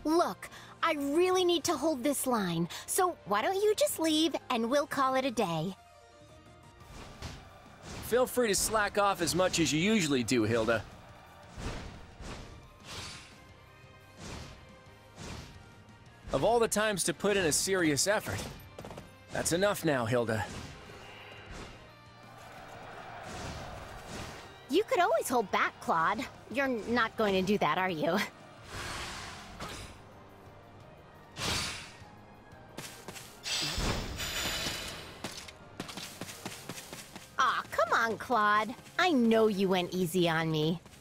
Look, I really need to hold this line, so why don't you just leave and we'll call it a day. Feel free to slack off as much as you usually do, Hilda. Of all the times to put in a serious effort, that's enough now, Hilda. You could always hold back, Claude. You're not going to do that, are you? Aw, come on, Claude. I know you went easy on me.